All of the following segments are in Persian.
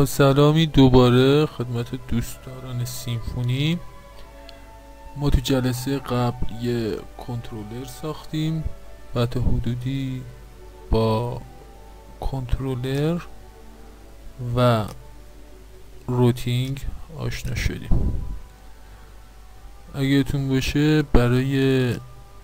سلامی دوباره خدمت دوستداران سیمفونی. ما تو جلسه قبل یه کنترلر ساختیم و تا حدودی با کنترلر و روتینگ آشنا شدیم. اگه یادتون باشه برای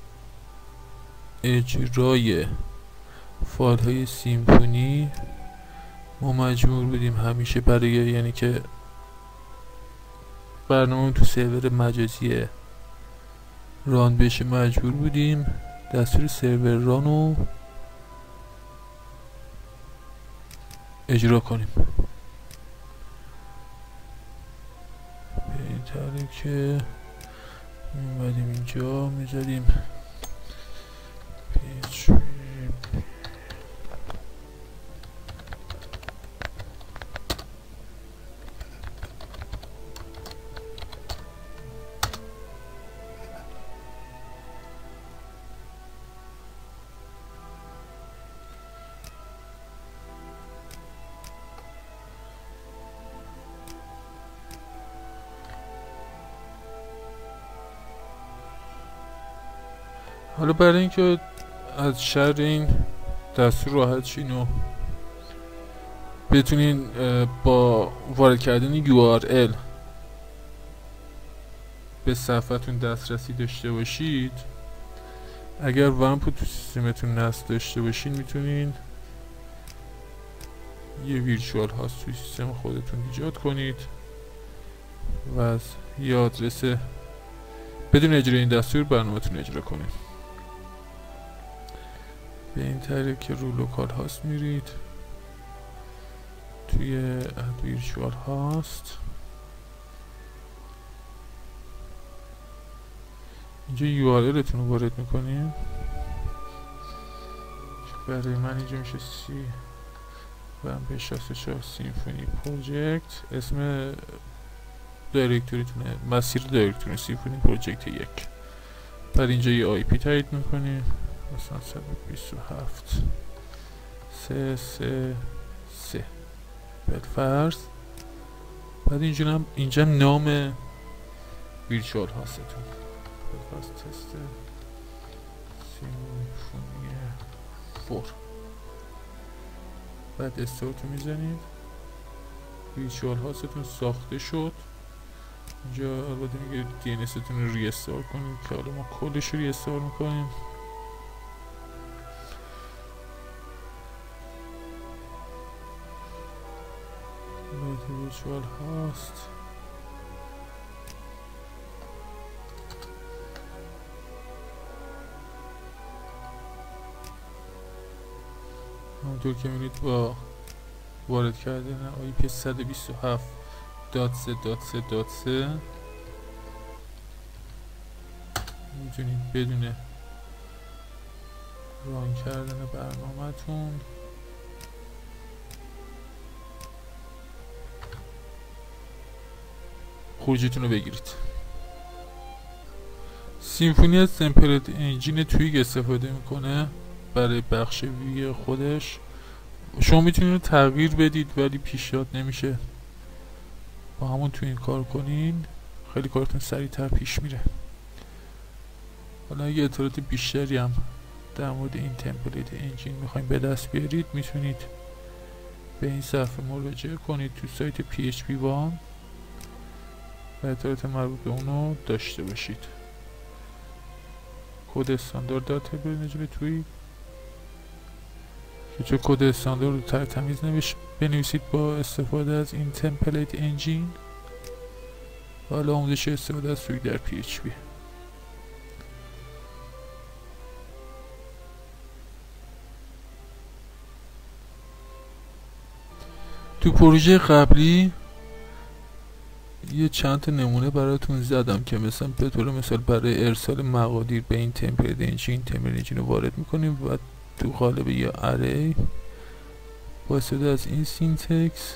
اجرای فایل های سیمفونی ما مجبور بودیم همیشه برای یعنی که برنامه تو سرور مجازی ران بشه مجبور بودیم دستور سرور ران رو اجرا کنیم. به این طریق که میمدیم اینجا میزدیم PHP حالا برای اینکه از شر این دستور راحت شین و بتونین با وارد کردن URL به صفحتون دسترسی داشته باشید، اگر ومپ تو سیستمتون نصب داشته باشین میتونین یه ویرچوال هاست توی سیستم خودتون ایجاد کنید و از یه آدرس بدون اجرای این دستور برنامه‌تون اجرا کنید. به این طریق که رو لوکال هاست میرید توی اد ویرچوال هاست، اینجا URL تون رو وارد میکنیم. برای من اینجا میشه C و به 64 سیمفونی پروژکت، اسم دایرکتوریتونه مسیر دایرکتوری سیمفونی پروژکت 1. بعد اینجا یه IP تایید میکنیم مثلا 127 333 بالفرض. بعد اینجا نام ویرچوال هاستتون بالفرض تست سیمفونی 4. بعد استارت میزنید، ویرچوال هاستتون ساخته شد. اینجا البته میگه DNS تون رو ریستور کنید که حالا ما کلش رو ریستور میکنیم. ویرچوال هاست همونطور که میبینید با وارد کردن IP 127.3.3.3 میتونید بدون ران کردن برنامه‌تون خروجیتون رو بگیرید. سیمفونی از تمپلیت انجین تویگ استفاده میکنه برای بخش وی خودش. شما میتونید تغییر بدید ولی پیشنهاد نمیشه با همون تو این کار کنین، خیلی کارتون سریعتر پیش میره. حالا اگه اطلاعات بیشتری هم در مورد این تمپلیت انجین میخواین به دست بیارید میتونید به این صفحه مراجعه کنید تو سایت PHP One و اطلاعات مربوط به اونو داشته باشید. کد استاندارد داده برید توی که چون کد استاندارد رو ترتمیز بنویسید با استفاده از این تمپلیت انجین. حالا آموزش استفاده از سویگ در PHP. تو پروژه قبلی یه چند تا نمونه براتون زدم که مثلا به طور مثال برای ارسال مقادیر به این تمپلیت انجین رو وارد میکنیم و تو قالب یا اری با استفاده از این سینتکس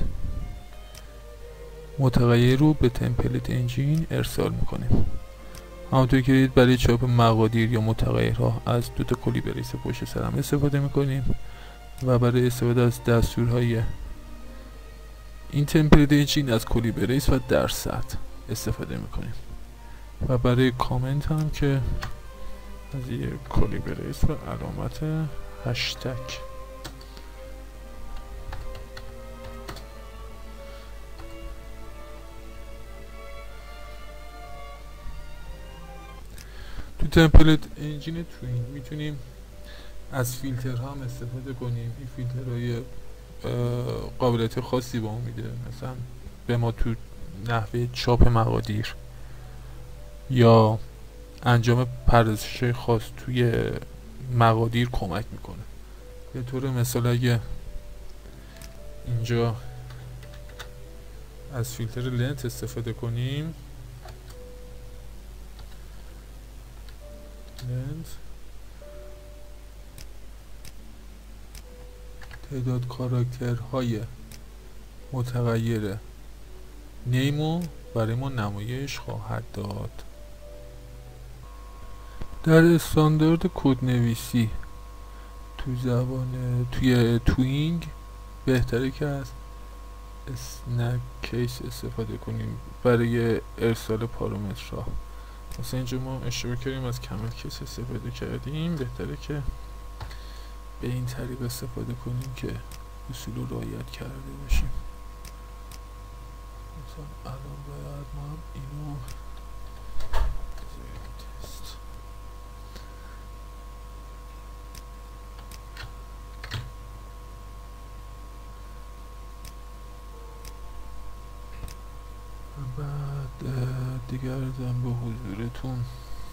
متغیر رو به تمپلیت انجین ارسال میکنیم. همونطور که دیدید برای چاپ مقادیر یا متغیرها از دوتا کلی بریس پشت سر هم استفاده میکنیم و برای استفاده از دستورهای این تمپلیت انجین از کولیبریس و درصد استفاده میکنیم و برای کامنت هم که از یه کولیبریس و علامت هشتگ. تو تمپلیت انجین توین میتونیم از فیلتر هم استفاده کنیم. این فیلترهای قابلیت خاصی با اون میده، مثلا به ما تو نحوه چاپ مقادیر یا انجام پردازش خاص توی مقادیر کمک میکنه. به طور مثال اگه اینجا از فیلتر لنت استفاده کنیم، لنت تعداد کاراکترهای متغیر نیمو برای ما نمایش خواهد داد. در استاندارد کدنویسی توی توینگ بهتره که از اسنپ کیس استفاده کنیم برای ارسال پارامترها. مثلا اینجا ما اشتباه کردیم، از کمل کیس استفاده کردیم. بهتره که به این طریق استفاده کنیم که اصول رو رعایت کرده باشیم. مثلا الان باید ما هم اینو تست بعد دیگر ارزم به حضورتون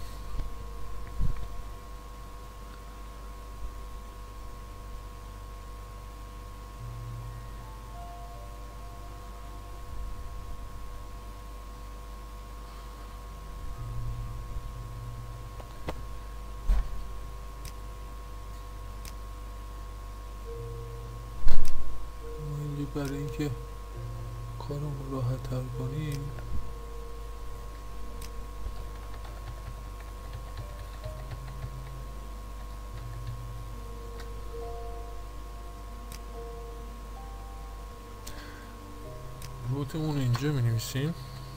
برای اینکه کارمون راحت تر کنیم روتمون رو اینجا می نویسیم.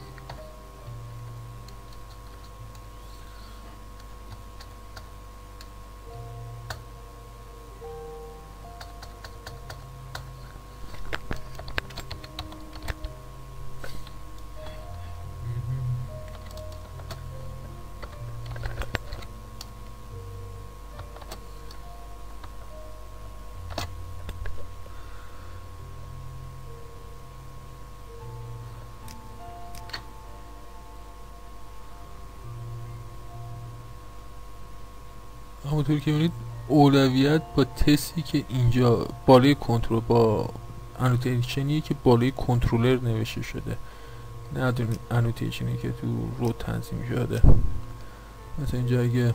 همونطور که می‌بینید اولویت با تستی که اینجا بالای کنترل با انوتیشنیه که بالای کنترلر نوشته شده، نه انوتیشنی که تو رو تنظیم شده. مثلا اینجا اگه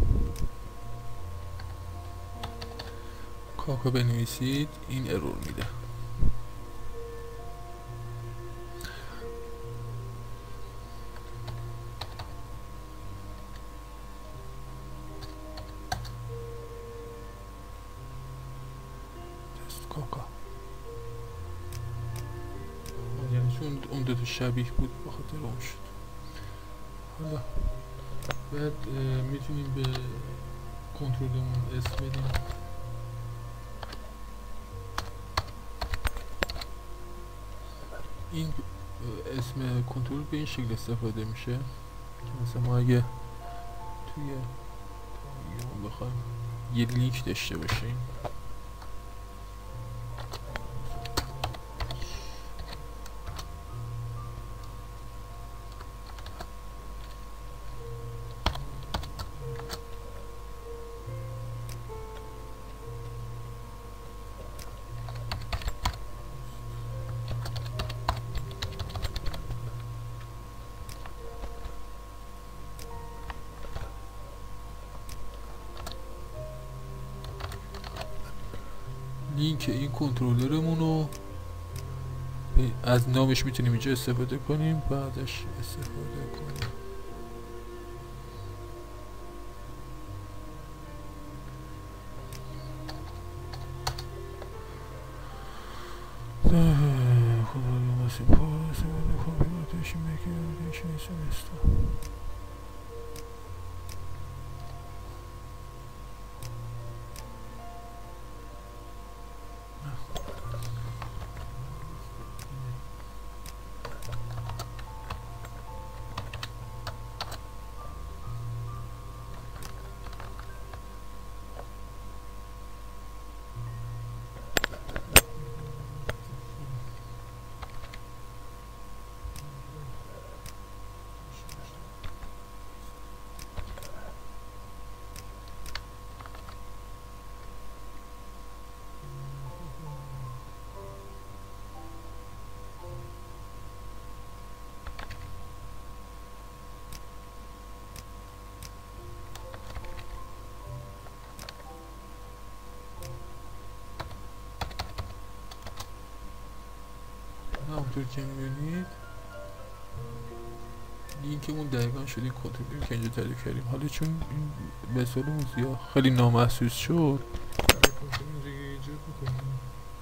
کاکا بنویسید این ارور میده. کاکا یعنی چون اون دوتا شبیه بود بخاطر اون شد. حالا بعد میتونیم به کنترلمون اسم بدیم. این اسم کنترل به این شکل استفاده میشه که مثلا ما اگه توی بخوایم یه لینک داشته باشیم، لینک این کنترلرمون رو از نامش میتونیم اینجا استفاده کنیم، بعدش استفاده کنیم. خدا همونطور که میبینید لینکمون دقیقا شد این کنترلی که اینجا تعریف کردیم. حالا چون این به اصطلاح موزیا خیلی نامحسوس شد کنترل اینجا ایجاد میکنیم.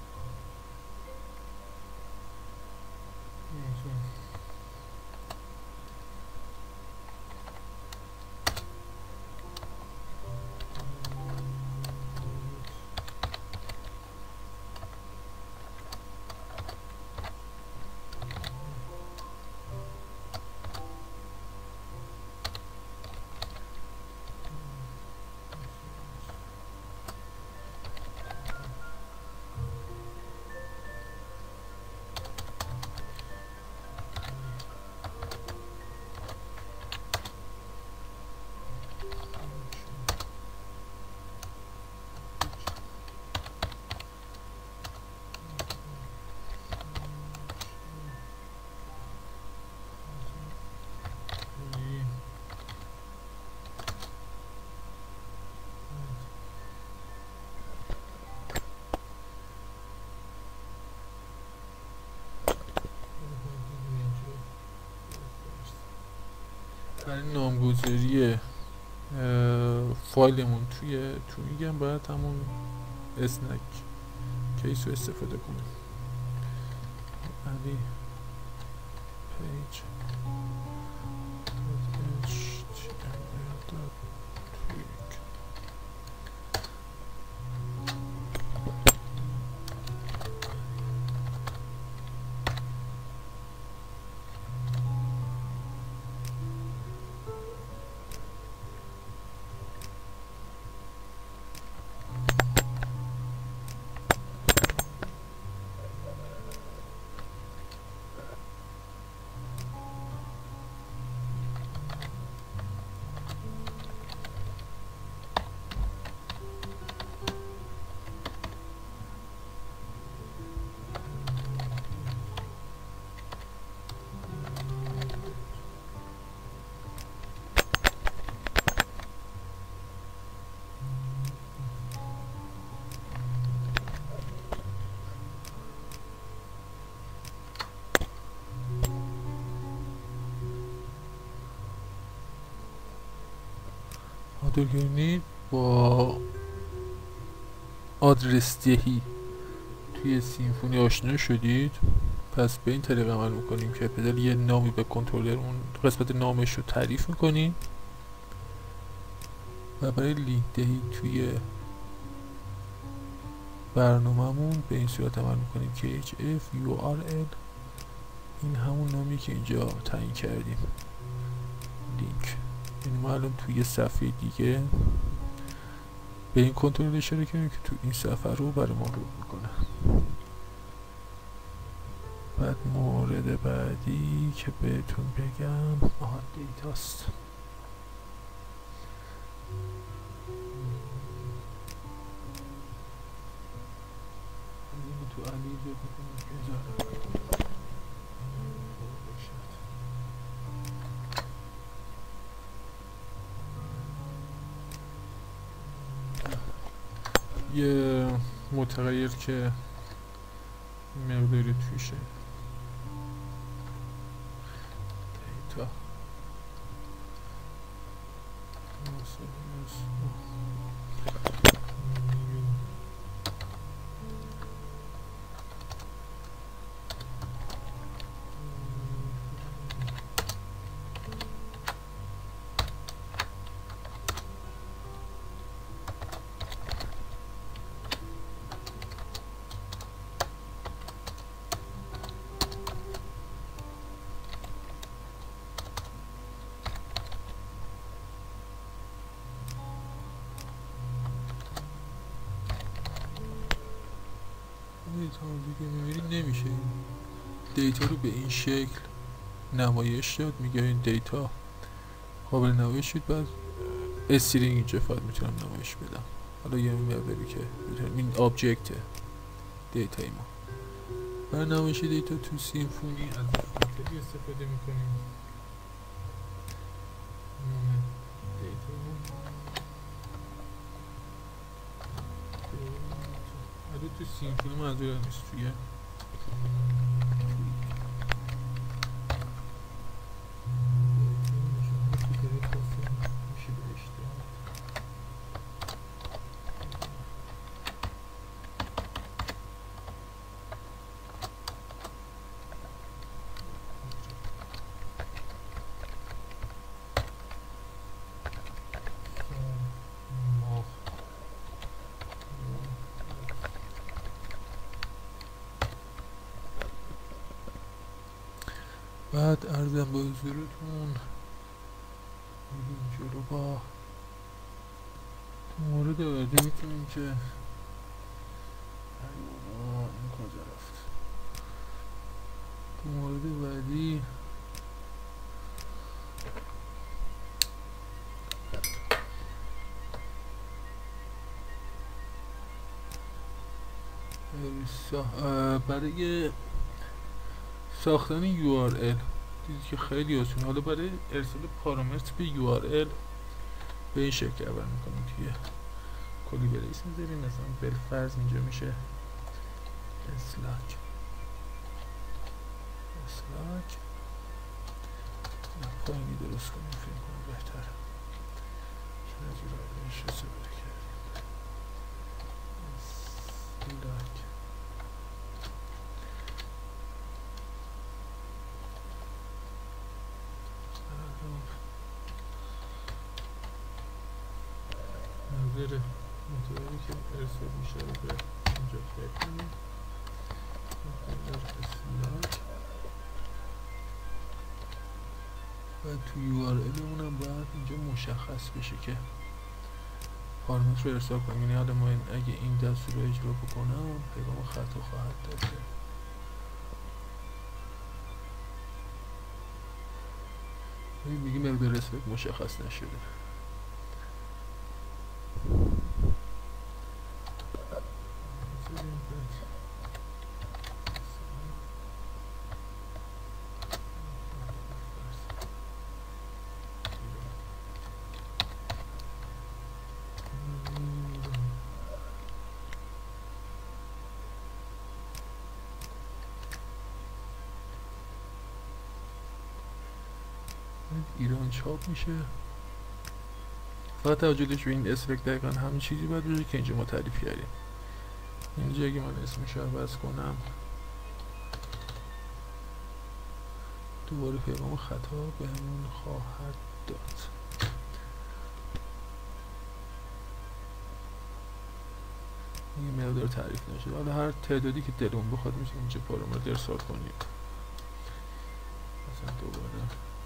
برای نامگذاری فایلمون تو میگم باید همون اسنک کیس رو استفاده کنیم. علی پیج دورگیرنید با آدرس دهی توی سیمفونی آشنا شدید. پس به این طریق عمل میکنیم که بدل یه نامی به کنترلر اون قسمت نامش رو تعریف میکنیم و برای لینک دهی توی برنامه‌مون به این صورت عمل میکنیم که HFURL این همون نامی که اینجا تعیین کردیم لینک. این ما الان توی صفحه دیگه به این کنترل اشاره کنیم که تو این صفحه رو برای ما رو میکنه. بعد مورد بعدی که بهتون بگم دیتاست. تو علی ایجاد میکنیم که یه متغیر که مقداری توشه دیتا که میبینید نمیشه این دیتا رو به این شکل نمایش داد. میگه این دیتا قابل نمایش شد، بعد استرینگ اینجا فقط میتونم نمایش بدم. حالا یه مقداری که این آبجکت دیتای ما. برای نمایش دیتا تو سیمفونی از فیلتری استفاده میکنیم. نام دیتا حالا تو سیمفونی منظورم نیست، توی بعد عرضم به حضورتون اینجا رو با مورد بعدی میتونیم که این کجا رفت. تو مورد بعدی برای ساختن URL دیدید که خیلی آسونه. حالا برای ارسال پارامتر به URL به این شکل عمل میکنیم که کلی بریس میذاریم. مثلا بالفرض اینجا میشه اسلاک پایینی درست کنیم، فکر کنم بهتر چون از URLش استفاده کردیم. اسلاک نظر مطابقی که ارسال میشه رو به اینجا تایپ کنیم. اسلاک و تو URL اونم باید اینجا مشخص بشه که پارامتر رو ارسال کنیم. یعنی حالا ما اگه این دستور رو اجرا بکنم پیغام خطا خواهد داد. میگیم مقدار اسلاک مشخص نشده. ایران چاپ میشه. فقط توجهش به این اسلاک دقیقا همین چیزی باید بشه که اینجا ما تعریف کردیم. اینجا اگه من اسمش رو عوض کنم دوباره پیغام خطا بهمون خواهد داد. این مقدار تعریف نشد. حالا هر تعدادی که دلمون بخواد میشه اینجا پارامتر ارسال کنیم. مثلا دوباره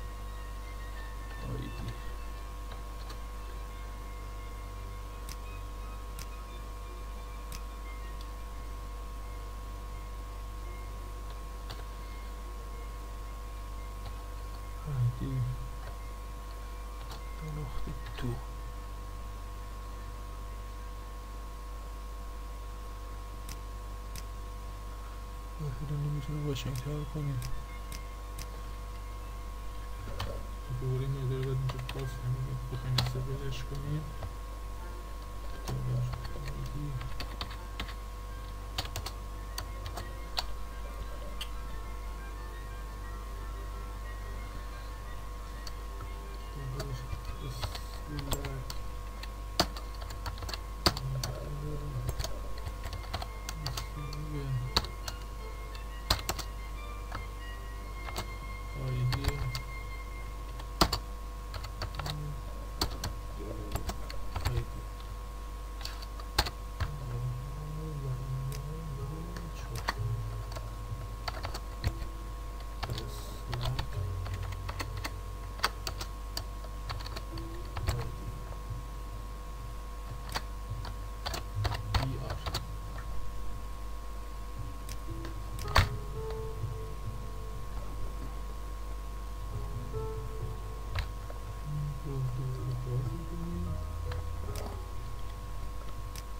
آیدی دو نقطه دو مثلا نمیتونه واشنگتن کنیم. دوباره مقدار باید اینجا پاس کنیم بخوایم استفادهش کنیم.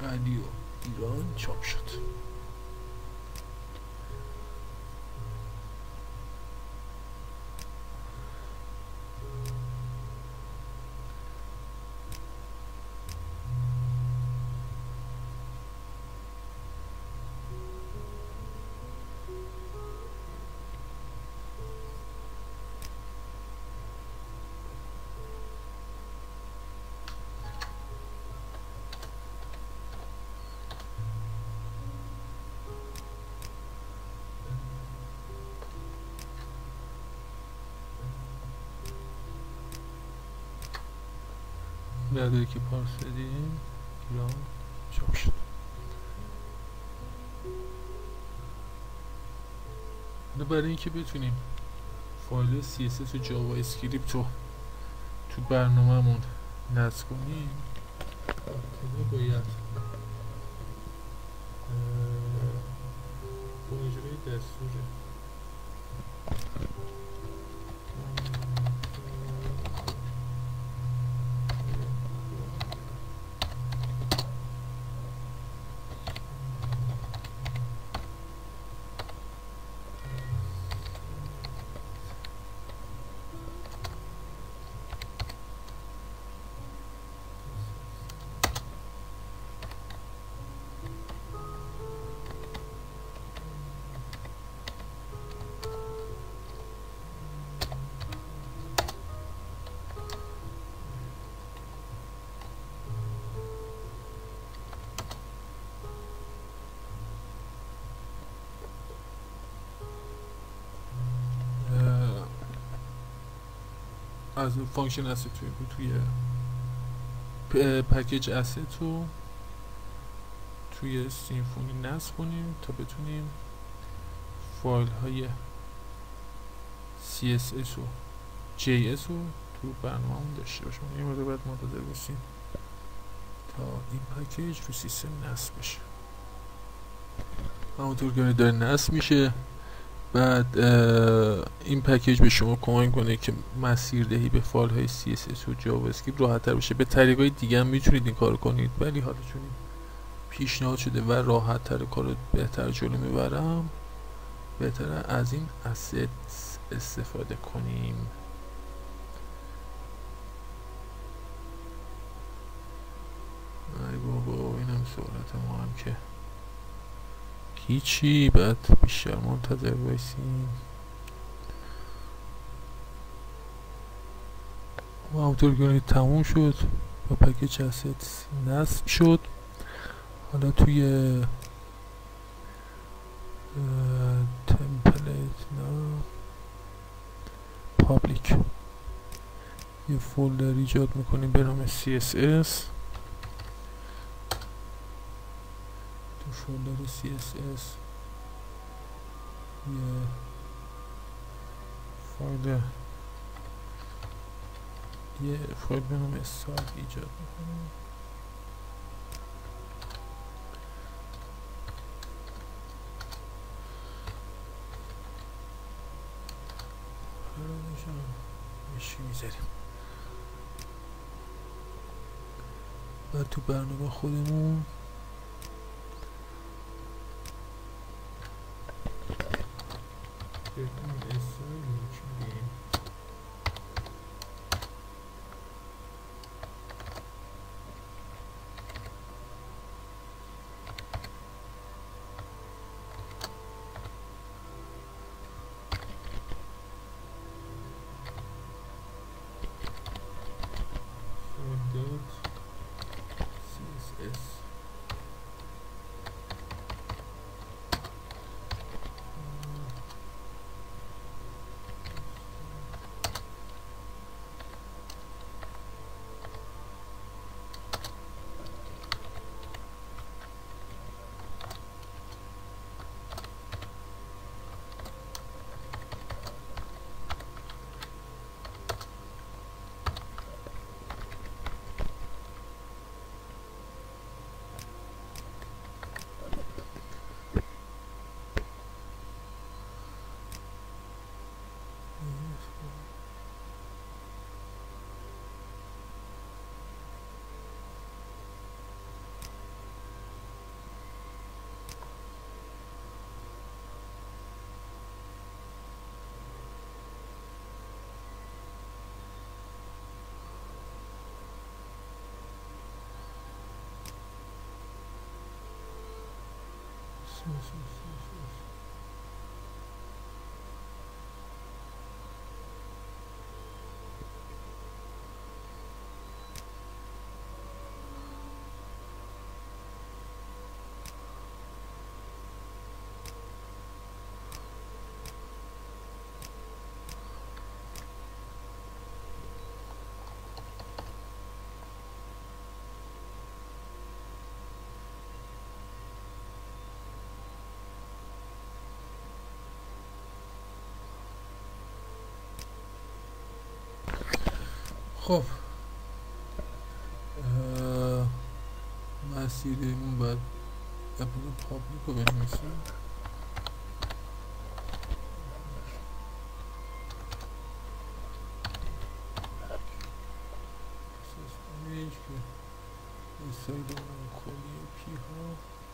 علی و ایران چاپ شد. نداری که پارس بدیم ایران چاپ شد. برای اینکه بتونیم فایل CSS و جاوا اسکریپت رو تو برنامه‌مون نصب کنیم باید با اجرای دستور از فانکشن asset توی پکیج asset رو توی سیمفونی نصب کنیم تا بتونیم فایل های CSS و JS رو تو برنامه‌مون داشته باشیم. این مورد باید منتظر باشیم تا این پکیج رو سیستم نصب بشه. همونطور که داره نصب میشه، بعد این پکیج به شما کمک کنه که مسیردهی به فایل های CSS و جاوا اسکریپت راحت‌تر بشه. به طریقای دیگه هم میتونید این کارو کنید، ولی حالا چون پیشنهاد شده و راحت‌تر کارو بهتر جلو میبرم، بهتره از این asset استفاده کنیم. ای بابا اینم سرعت ما هم که هیچی، بعد بیشتر منتظر بایستیم. و همونطور که تموم شد و پکیج asset نصب شد. حالا توی تمپلیت نه پابلیک یه فولدر ایجاد میکنیم به نام CSS. تو فولدر CSS یه فایل به نام start ایجاد میکنیم. میذاریم و تو برنامه خودمون خب مسیرمون باید اپلود پابلیک رو بنویسیم سیستمیج که این سایدمون کلی پی ها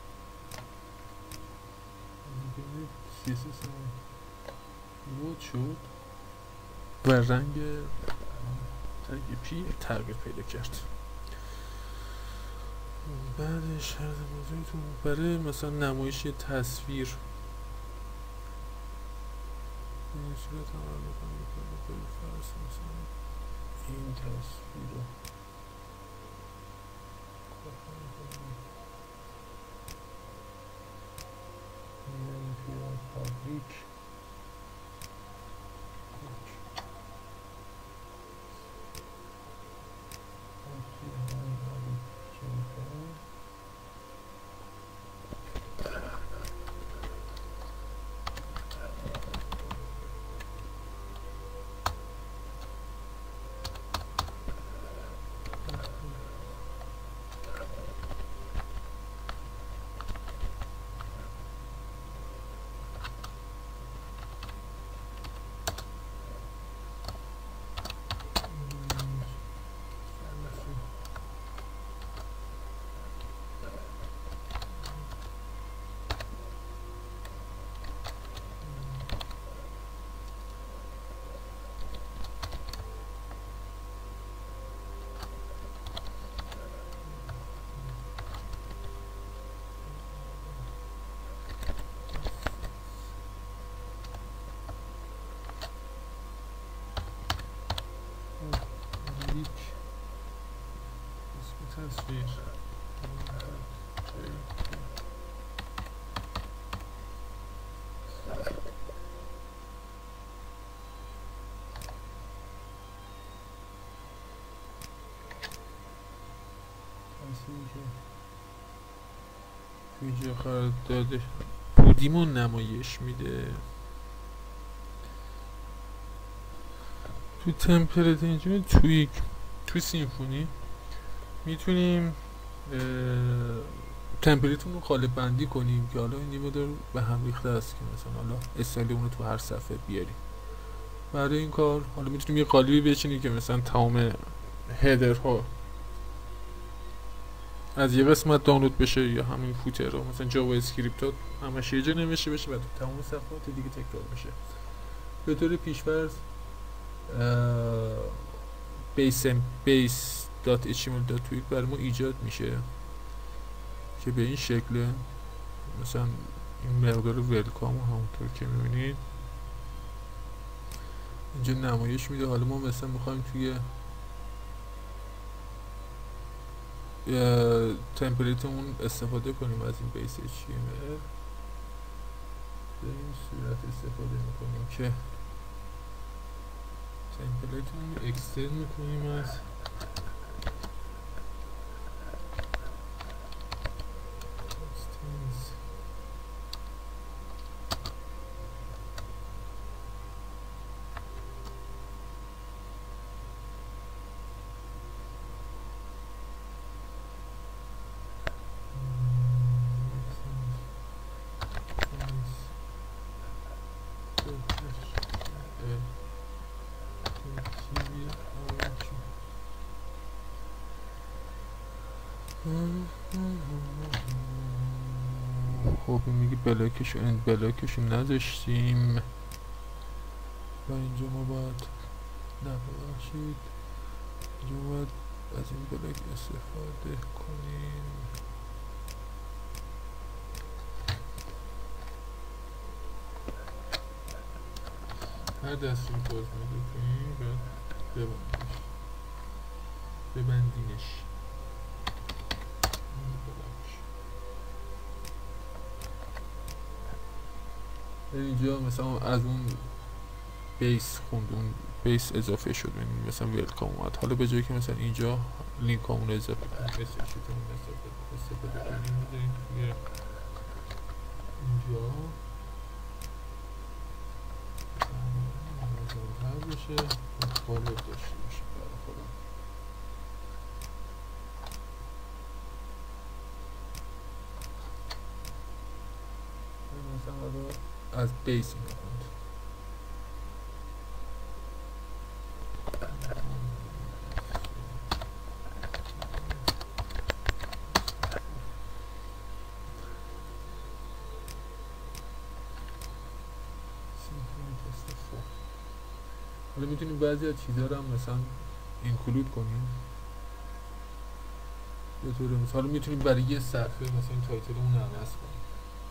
ببینید CSS لود شد و رنگ تگ پی تغییر پیدا کرد. بعدش هر موضوعتون برای مثلا نمایش یه تصویر این صورت عمل میکنم فرض مثلا این تصویر رو این پابلیک تصویر توی قرار داده بودیمون نمایش میده. تو تمپلیت اینجوری توی سیمفونی میتونیم تمپلیتمون رو قالب بندی کنیم که حالا این مقدار به هم ریخته است که مثلا حالا استایل اون رو تو هر صفحه بیاریم. برای این کار حالا میتونیم یه قالبی بچینیم که مثلا تمام هدرها از یه قسمت دانلود بشه یا همین فوترها مثلا جاوا اسکریپت ها همش یه جا نمیشه بشه و تو تمام صفحات دیگه تکرار بشه. به طور پیش‌فرض base.html.tweak برای ما ایجاد میشه که به این شکله مثلا این مقدار ولکام همونطور که میبینید اینجا نمایش میده. حالا ما مثلا میخوایم توی تمپلیتمون استفاده کنیم از این بیس HTML به این صورت استفاده میکنیم که تمپلیتمون رو اکستند میکنیم از خب میگه بلاکشو نداشتیم و اینجا ما باید نباشید اینجا باید از این بلاک استفاده کنیم. هر دستوری که باز میده کنیم باید ببندینش. اینجا مثلا از اون بیس خوند، اون بیس اضافه شد، یعنی مثلا ویلکام اومد. حالا به جایی که مثلا اینجا لینک همون اضافه کنیم، استفاده کنیم، میذاریم توی اینجا مزارتر بشه، قالب داشته باشه برای خودم. مثلا حالا از بیس میخوند. حالا میتونیم بعضی از چیزها رو هم مثلا اینکلود کنیم به طور مثال. حالا میتونیم برای یه صفحه مثلا این تایتل اون عوض کنیم،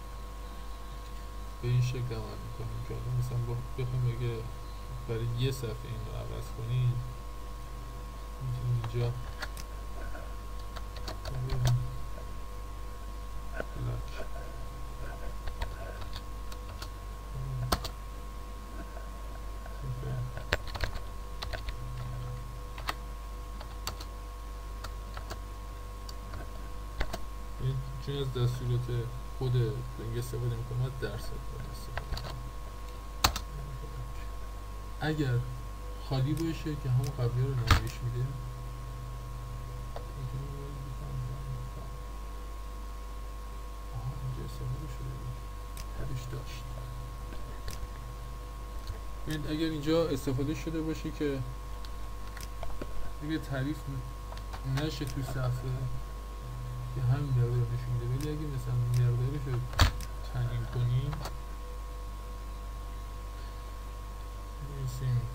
به این شکل عمل میکنیم که حالا مثلا بخوایم اگه برای یه صفحه این رو عوض کنیم، میتونیم اینجا چون از دستورات خود بلنگ استفاده میکنم، از درصد استفاده. اگر خالی باشه که همون قبلی رو نمایش میده، اینجا استفاده شده خودش داشت. ببین اگر اینجا استفاده شده باشه که دیگه تعریف نشه تو صفحه که همین مقدار نشون میده، ولی اگه مثلا مقدارش رو تعیین کنیم، می‌نویسیم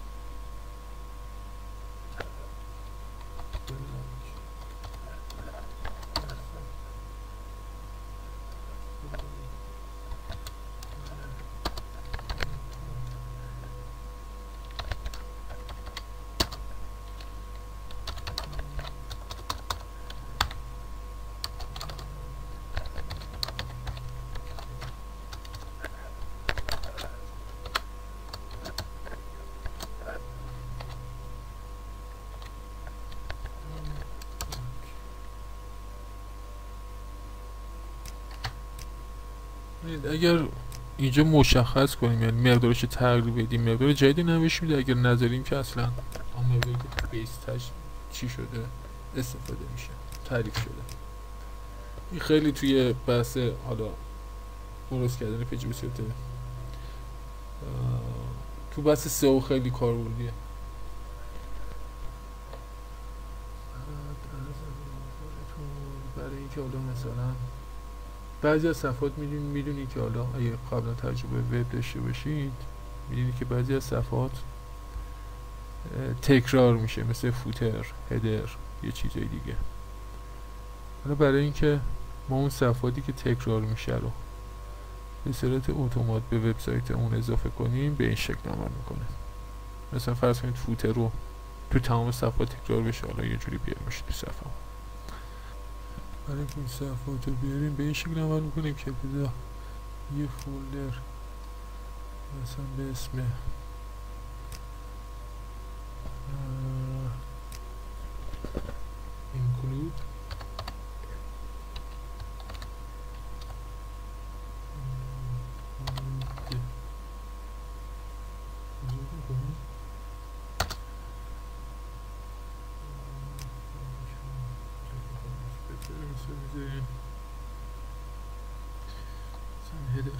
اگر اینجا مشخص کنیم، یعنی مقدارش رو تغییر بدیم، مقدار جدیدی نوشت میده. اگر نذاریم که اصلا اون مقداری که تو بیس چی شده استفاده میشه، تعریف شده. این خیلی توی بحث حالا درست کردن پیج به صورت تو بحث سئو خیلی کاربردیه. برای اینکه حالا مثلا بعضی از صفحات میدونی که حالا اگه قبلا تجربه وب داشته باشید، میدونی که بعضی از صفحات تکرار میشه، مثل فوتر، هدر، یه چیزای دیگه. حالا برای اینکه ما اون صفحاتی که تکرار میشه رو به صورت اتومات به وبسایت اون اضافه کنیم، به این شکل عمل میکنه. مثلا فرض کنید فوتر رو تو تمام صفحات تکرار بشه، حالا یه جوری بیارمش تو صفحه. برای اینکه این صفحات رو بیاریم به این شکل عمل میکنیم که بذار یه فولدر مثلا به اسم include header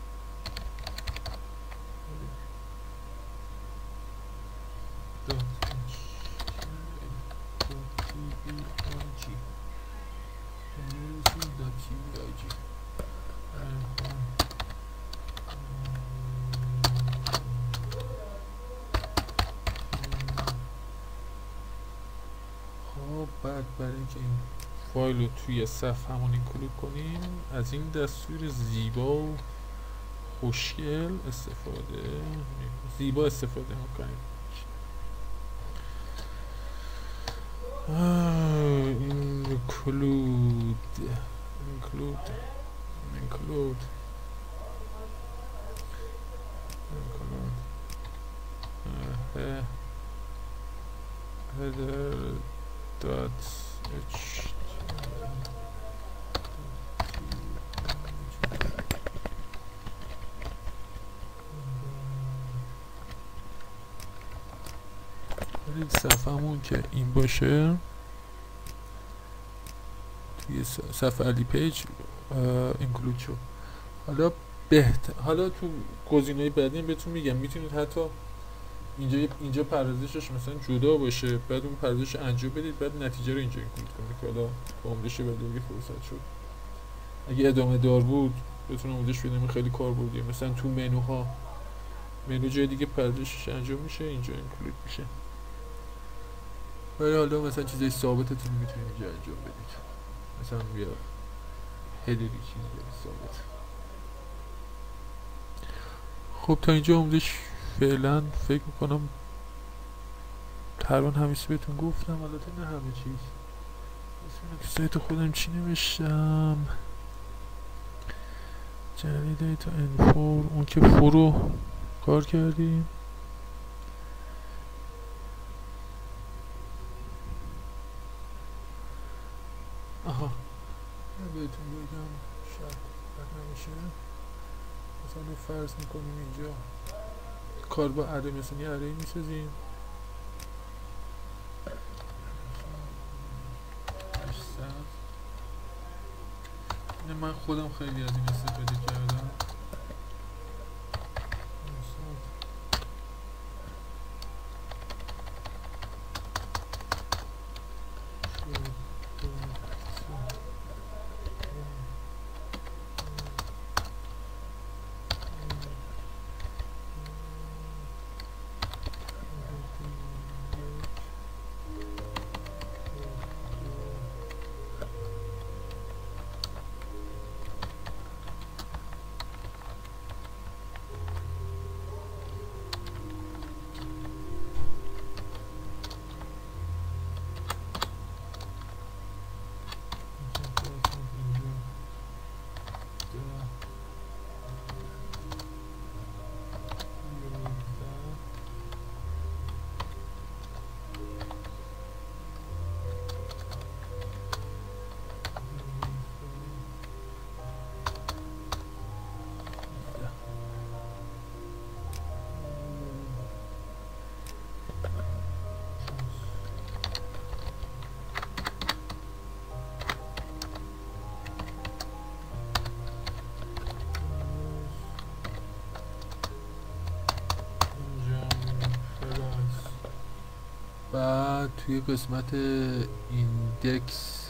خب بعد برای اینکه این فایل رو توی صفحه همون اینکلود کنیم، از این دستور زیبا و خوشگل استفاده زیبا استفاده میکنیم. include header dot h صفحمون که این باشه توی صفحه علی پیج اینکلود شد. حالا تو گزینه‌های بعدی بهتون میگم میتونید حتی اینجا پردازشش مثلا جدا باشه، بعد اون پردازش انجام بدید، بعد نتیجه رو اینجا اینکلود کنید که حالا عمرش بده فرصت شد. اگه ادامه دار بود بتونم عمرش بدم خیلی کاربردیه. مثلا تو منو جای دیگه پردازشش انجام میشه، اینجا اینکلود میشه. ولی حالا مثلا چیزای ثابتتون میتونید اینجا انجام بدید، مثلا بیا هدری چیزی ثابت. خب تا اینجا عمدش فعلا فکر میکنم تقریبا همیشه بهتون گفتم. البته نه همه چیز. تو سایت خودم چی نوشتم؟ جری دیتا انفور، اون که فرو کار کردیم. آها بهتون بگم شاید بد نمیشه. مثلا فرض میکنیم اینجا کار با اره، مثلا یه اره میسازیم. من خودم خیلی از این استفاده کردم. بعد توی قسمت ایندکس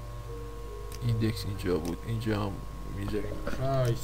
اینجا بود، اینجا هم میذاریم پرایس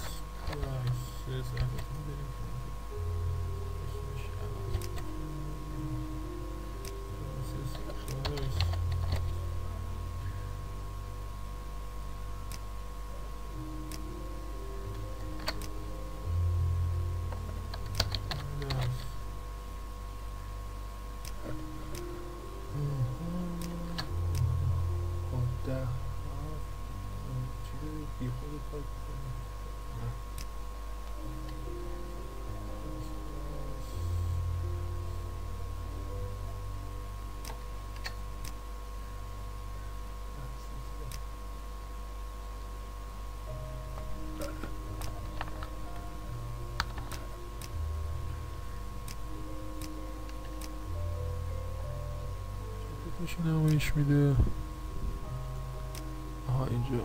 نمایش میده. آها اینجا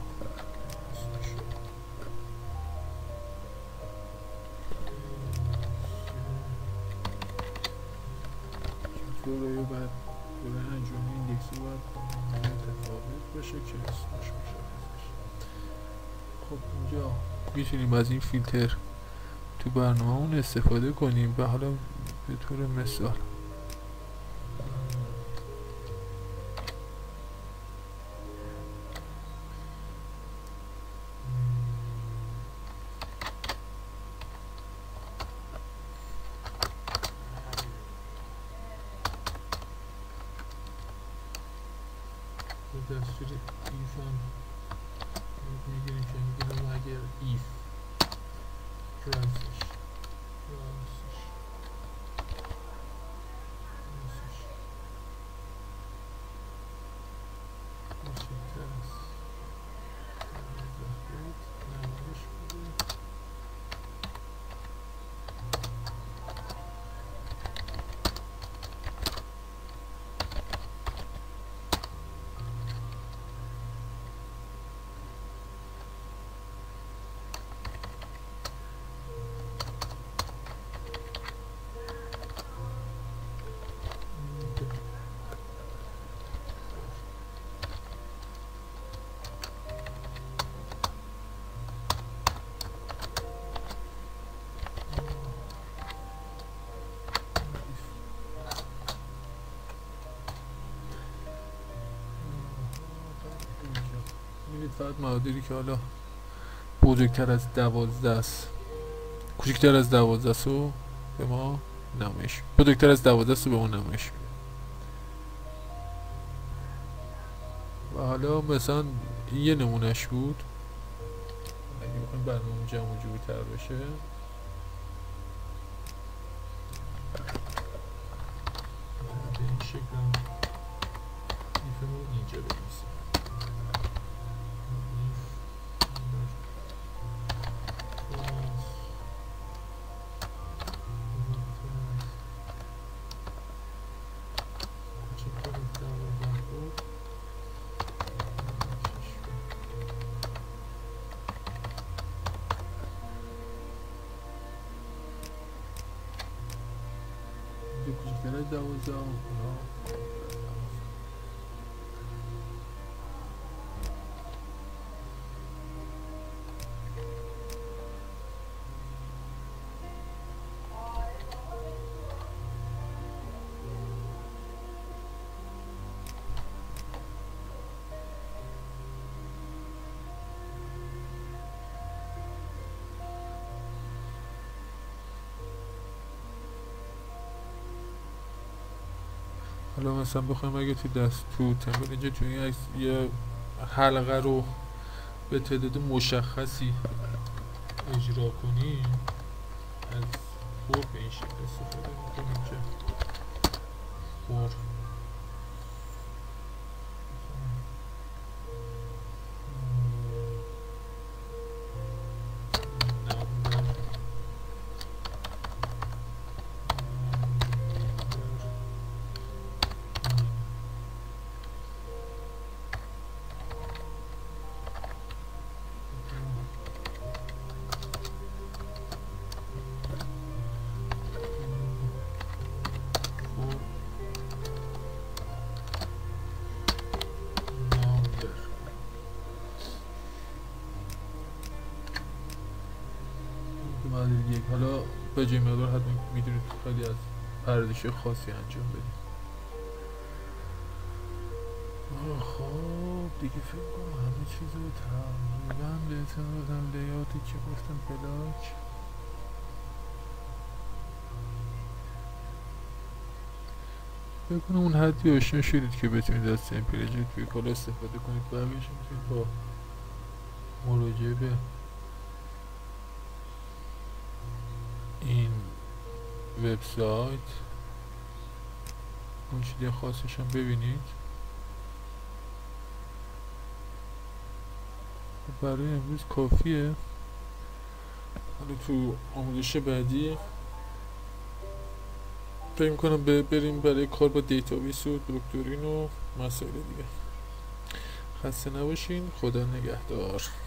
دوره بعد دوره انجام ایندکسی باید متفاوت باشه که اسمش مشخص بشه. خب اینجا میتونیم از این فیلتر تو برنامه‌مون استفاده کنیم. و حالا به طور مثال دستور ایف هم میگیریم که میگیرم اگر ایف کرانسش فقط معادلی که حالا بزرگتر از 12 است، کوچکتر از 12 است رو به ما نمایش، بزرگتر از 12 است رو به ما نمایش. و حالا مثلا این یه نمونهش بود. اگه بخوایم برنامه جمع و جوری تر بشه، به این شکل هم ایفمون اینجا بنویسیم. کوچکتر از 12 حالا مثلا بخوایم اگه تو تمرین اینجا تو این عکس یه حلقه رو به تعداد مشخصی اجرا کنیم، از فور به این شکل استفاده میکنیم که فور یک. حالا به جای مقدار حتما میدونید خیلی از پردازش خاصی انجام بدید. خب دیگه فکر کنم همه چیز رو تقریبا بهتون دادم. لیاتی که گفتم بلاک بکنم اون حدی آشنا شدید که بتونید از تمپلیت توی کالا استفاده کنید. بقیه‌اش میتونید با مراجعه به این وبسایت اون چیزی خاصش هم ببینید. برای امروز کافیه. حالا تو آموزش بعدی فکر می‌کنم بریم برای کار با دیتابیس و دکترین و مسائل دیگه. خسته نباشین. خدا نگهدار.